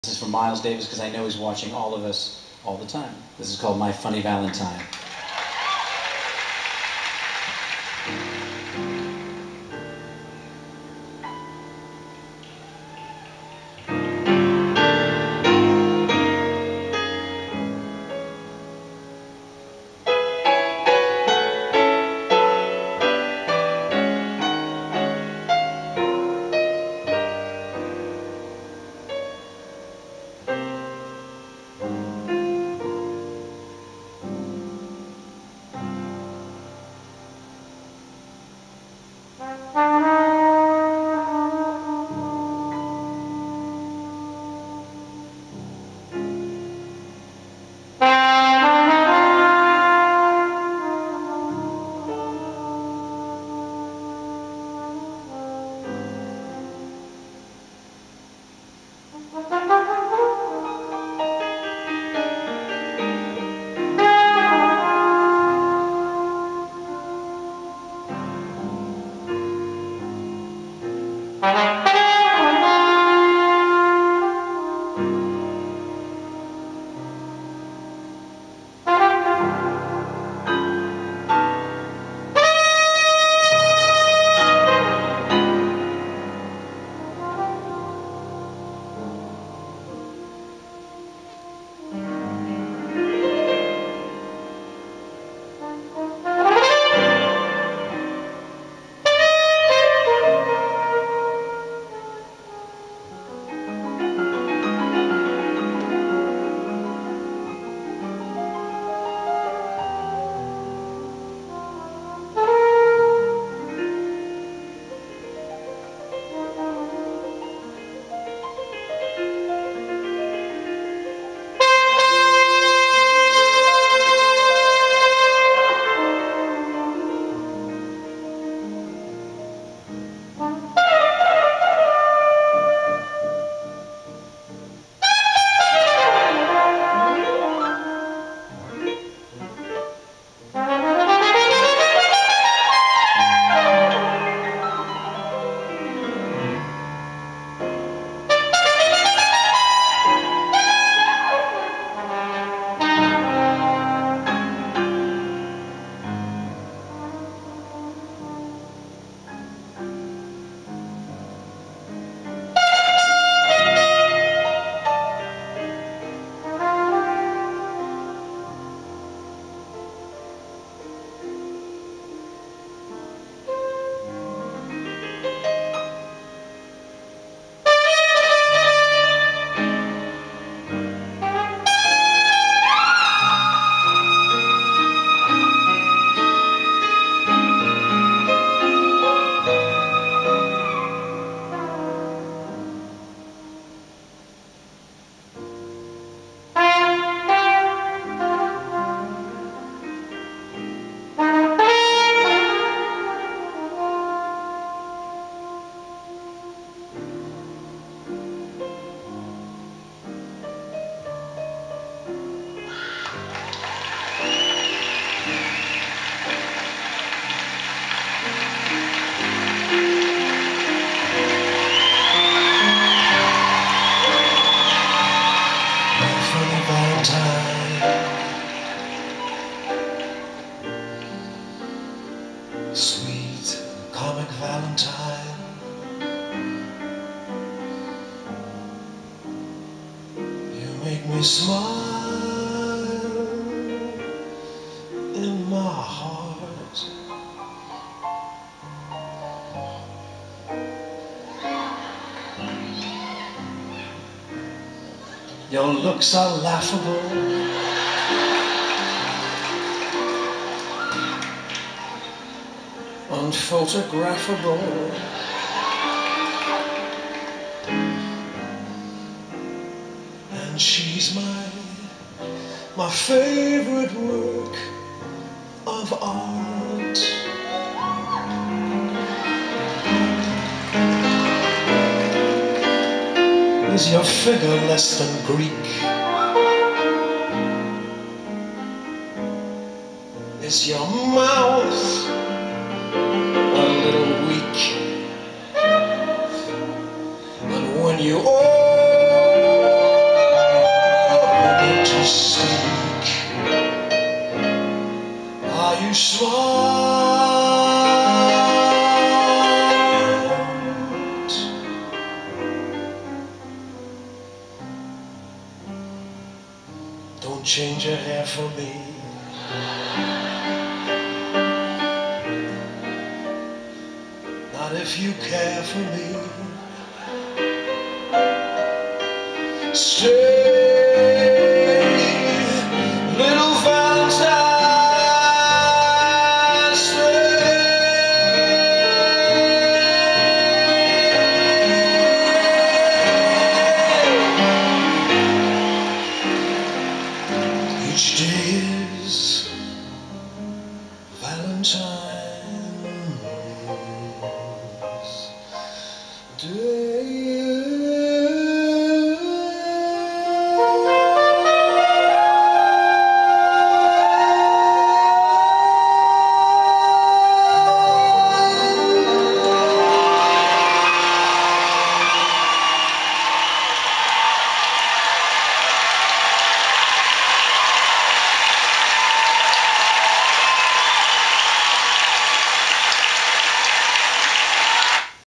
This is from Miles Davis because I know he's watching all of us all the time. This is called My Funny Valentine. Sweet comic Valentine, you make me smile in my heart. Your looks are laughable, unphotographable, and she's my favorite work of art. Is your figure less than Greek? Is your mouth a little weak? But when you open speak? Are you smart? Don't change your hair for me. Not if you care for me. Stay.